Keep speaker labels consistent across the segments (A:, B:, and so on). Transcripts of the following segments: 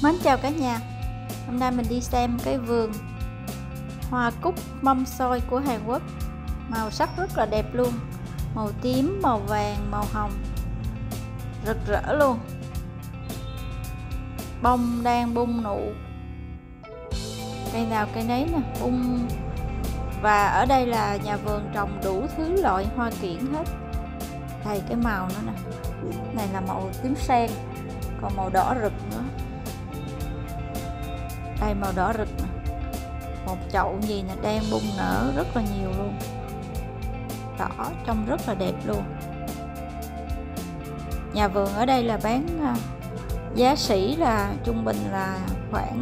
A: Mến chào cả nhà. Hôm nay mình đi xem cái vườn hoa cúc mâm xôi của Hàn Quốc. Màu sắc rất là đẹp luôn. Màu tím, màu vàng, màu hồng, rực rỡ luôn. Bông đang bung nụ. Cây nào cây nấy nè, bung. Và ở đây là nhà vườn trồng đủ thứ loại hoa kiển hết. Đây cái màu nữa nè. Này là màu tím sen, còn màu đỏ rực nữa. Đây màu đỏ rực nè. Một chậu gì nè đang bung nở rất là nhiều luôn. Đỏ trông rất là đẹp luôn. Nhà vườn ở đây là bán giá sỉ là trung bình là khoảng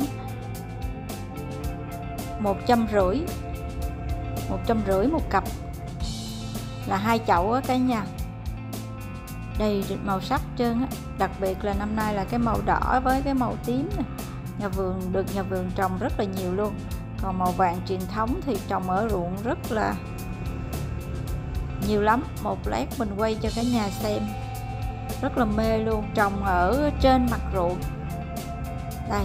A: 150 một cặp, là 2 chậu á cả nhà. Đây màu sắc trơn á, đặc biệt là năm nay là cái màu đỏ với cái màu tím nè. Nhà vườn trồng rất là nhiều luôn. Còn màu vàng truyền thống thì trồng ở ruộng rất là nhiều lắm. Một lát mình quay cho cả nhà xem. Rất là mê luôn, trồng ở trên mặt ruộng. Đây.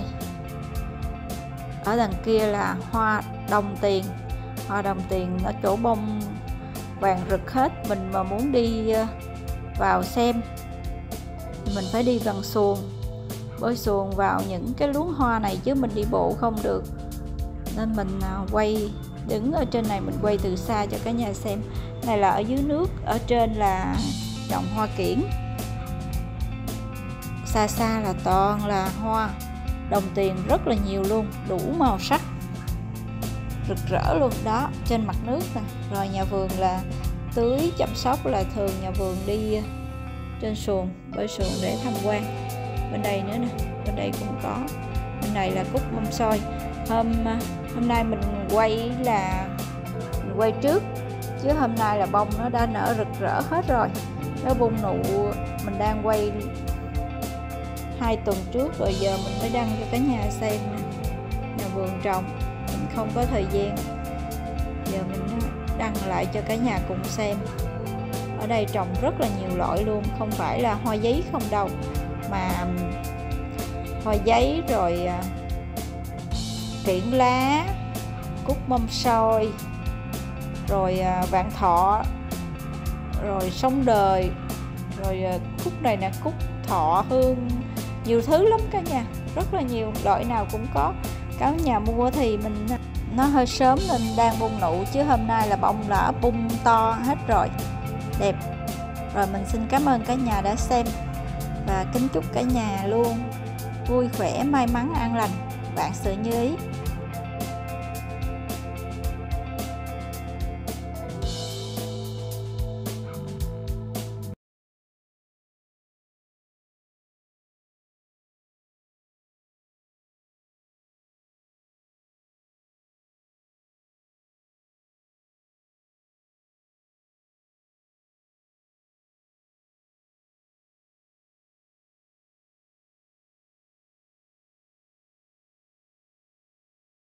A: Ở đằng kia là hoa đồng tiền. Hoa đồng tiền ở chỗ bông vàng rực hết. Mình mà muốn đi vào xem mình phải đi bằng xuồng, bơi xuồng vào những cái luống hoa này, chứ mình đi bộ không được. Nên mình quay đứng ở trên này, mình quay từ xa cho cả nhà xem. Này là ở dưới nước, ở trên là trồng hoa kiển. Xa xa là toàn là hoa đồng tiền rất là nhiều luôn, đủ màu sắc, rực rỡ luôn đó, trên mặt nước nè. Rồi nhà vườn là tưới chăm sóc là thường nhà vườn đi trên xuồng, bơi xuồng để tham quan. Bên đây nữa nè, bên đây cũng có. Bên này là cúc mâm xôi. Hôm nay mình quay trước, chứ hôm nay là bông nó đã nở rực rỡ hết rồi, nó bung nụ. Mình đang quay 2 tuần trước rồi, giờ mình mới đăng cho cả nhà xem nè. Nhà vườn trồng mình không có thời gian, giờ mình đăng lại cho cả nhà cùng xem. Ở đây trồng rất là nhiều loại luôn, không phải là hoa giấy không đâu, mà hoa giấy rồi kiển lá, cúc mâm xôi, rồi vạn thọ, rồi sống đời, rồi cúc này nè, cúc thọ hương, nhiều thứ lắm cả nhà, rất là nhiều, loại nào cũng có. Cả nhà mua thì nó hơi sớm nên đang bung nụ, chứ hôm nay là bông đã bung to hết rồi, đẹp. Rồi mình xin cảm ơn cả nhà đã xem, và kính chúc cả nhà luôn vui khỏe, may mắn, an lành, vạn sự như ý.